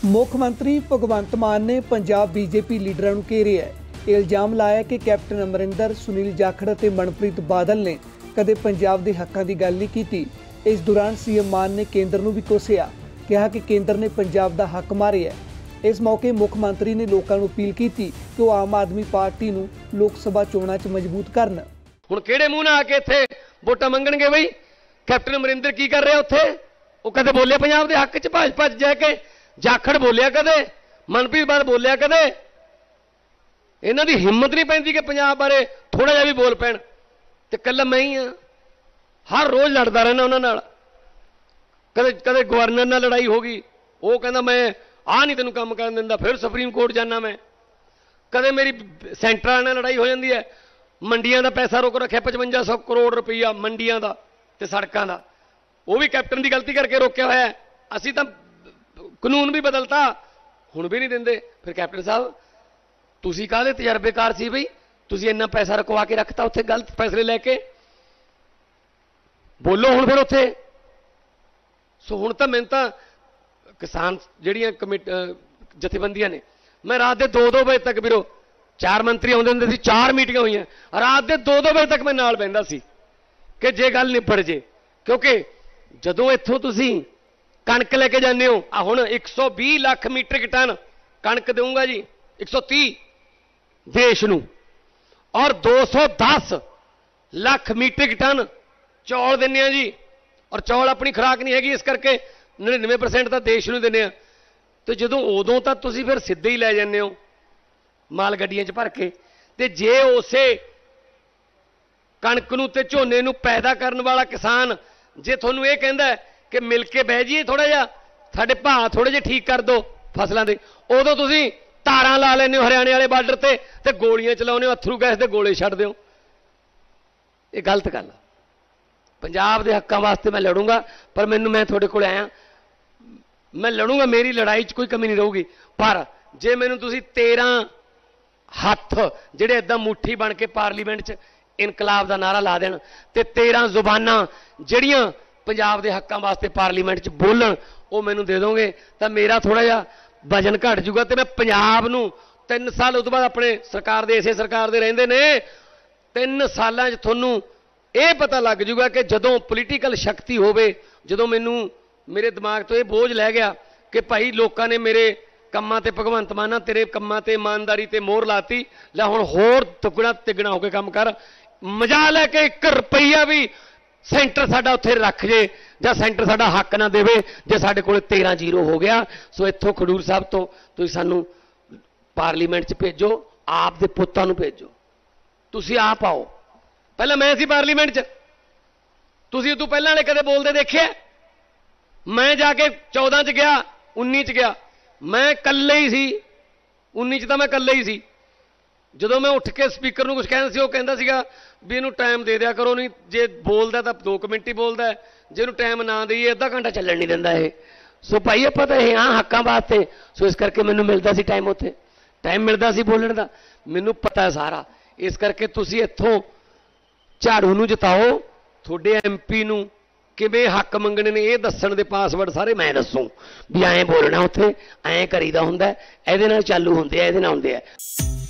ਮੁੱਖ ਮੰਤਰੀ ਭਗਵੰਤ ਮਾਨ ने पंजाब बीजेपी लीडरां नूं घेरिया है। इल्जाम लाया कि कैप्टन अमरिंदर, सुनील जाखड़ ते मनप्रीत बादल ने कदे पंजाब दे हक्कां दी गल नहीं कीती। इस दौरान सीएम मान ने केंद्र नूं भी कोसिया, कहा कि केंद्र ने पंजाब दा हक मारिया। इस मौके मुख मंत्री ने लोकां नूं अपील की कि वह आम आदमी पार्टी नूं लोक सभा चोणां च मजबूत करन। हुण किहड़े मूंह नाल आके इत्थे वोटां मंगणगे बई कैप्टन अमरिंदर की कर रहे उत्थे? वो कदे बोले पंजाब दे हक च भाजपा च जाके? जाखड़ बोलिया कदे? मनप्रीत बादल बोलिया कदे? इन्हां दी हिम्मत नहीं पैंदी कि पंजाब बारे थोड़ा जिहा भी बोल पैण। ते कल्ला मैं ही हाँ, हर रोज़ लड़दा रहना उन्हां नाल। कदे कदे गवर्नर नाल लड़ाई हो गई, वो कहंदा मैं आ नहीं तैनूं काम करन दिंदा, फिर सुप्रीम कोर्ट जाना मैं। कदे मेरी सेंटर वाले नाल लड़ाई हो जाती है, मंडियां दा पैसा रोक रखिया 5500 करोड़ रुपया मंडियां दा ते सड़कां दा, वो भी कैप्टन की गलती करके रोकया होया है। असीं तां कानून भी बदलता, हुण भी नहीं देंदे। फिर कैप्टन साहब तुसीं काहदे तजर्बेकार सी बई, तुसीं इन्ना पैसा रखवा के रखता उत्थे गलत फैसले लैके? बोलो हुण फिर उत्थे। सो हुण तां मैनूं तां किसान जिहड़ियां जथेबंदियां ने, मैं रात के 2-2 बजे तक बिरो 4 मंत्री आउंदे हुंदे सी, 4 मीटिंगां होईयां, रात के 2-2 बजे तक मैं नाल बहिंदा सी कि जे गल निबड़ जे। क्योंकि जदों इत्थों तुसीं कणक लेके जाने हो, हुण 120 लाख मीट्रिक टन कणक दूंगा जी, 130 देश नूं, और 210 लाख मीट्रिक टन चौल दिंदे जी। और चौल अपनी खुराक नहीं हैगी, इस करके 99% तो देश नूं दिंदे आ। तो जदों उदों तां तुसीं फिर सिद्धे ही लै जांदे हो माल गड्डियां च भर के। ते जे उसे कणक नूं ते झोने नूं पैदा करन वाला किसान जे तुहानूं इह कहंदा है कि मिल के बह जाइए, थोड़ा जिहा साडे भाव थोड़े जिहे ठीक कर दो फसलों के, उदों तुसीं तारां ला लैंदे हो हरियाणे वाले बार्डर ते गोलियां चलाउने हो, अथरू गैस दे गोले छड्डदे हो। ये गलत गल है। पंजाब दे हक्कां वास्ते मैं लड़ूंगा, पर मैं तुहाडे कोल आया, मैं लड़ूंगा, मेरी लड़ाई च कोई कमी नहीं रहूगी। पर जे मैनूं तुसीं 13 हत्थ जिहड़े इदां मुट्ठी बन के पार्लीमेंट च इनकलाब का नारा ला देण ते 13 जुबानां जिहड़ियां पंजाब दे हक्कां वास्ते पार्लीमेंट च बोलन, वो मैनूं दे दोगे तो मेरा थोड़ा जिहा वजन घट जूगा। तो मैं पंजाब नूं 3 साल उस तो बाद अपने सरकार दे इसे सरकार दे रहिंदे ने, 3 सालां च तुहानूं ये पता लग जूगा कि जदों पोलीटिकल शक्ति होवे, जदों मैनूं मेरे दिमाग तो ये बोझ लै गया कि भाई लोकां ने मेरे कम्मां ते भगवंत माना तेरे कम्मां ते ईमानदारी ते मोहर लाती, लै हुण होर दुगना तिगना होके काम कर। मजा लै के 1 रुपया भी सेंटर साडा उत्थे रख जे जां सेंटर साडा हक ना देवे जे साडे कोल 13-0 हो गया। सो इत्थों खडूर साहब तो तुसीं सानूं पार्लीमेंट च भेजो, आप दे पुत्तां नूं भेजो, तुसीं आप आओ। पहले मैं सी पार्लीमेंट च, तुसीं उदों पहलां वाले कदे बोलदे देखे? मैं जाके 14 च गया, 19 च गया, मैं कल्ले ही सी। 19 च तां मैं कल्ले ही सी। जदों मैं उठ के स्पीकर नूं कुछ कहना सी, वो कहंदा सीगा भी इहनूं टाइम दे दिया करो, नहीं जे बोलदा तां 2 मिनट ही बोलदा है, जे इहनूं टाइम ना दईए अद्धा घंटा चलण नहीं दिंदा ये। सो भाई आपां तां इह हां हक्कां वास्ते। सो इस करके मैनूं मिलदा सी टाइम, उत्थे टाइम मिलदा सी बोलण दा, मैनूं पता है सारा। इस करके तुसीं इत्थों झाड़ू नूं जिताओ, तुहाडे MP नूं किवें हक मंगणे ने ये दस्सण दे पासवर्ड सारे मैं दस्सूं भी ऐं बोलना, उत्थे ऐं करीदा हुंदा, इहदे नाल चालू हुंदे आ, इहदे नाल हुंदे आ।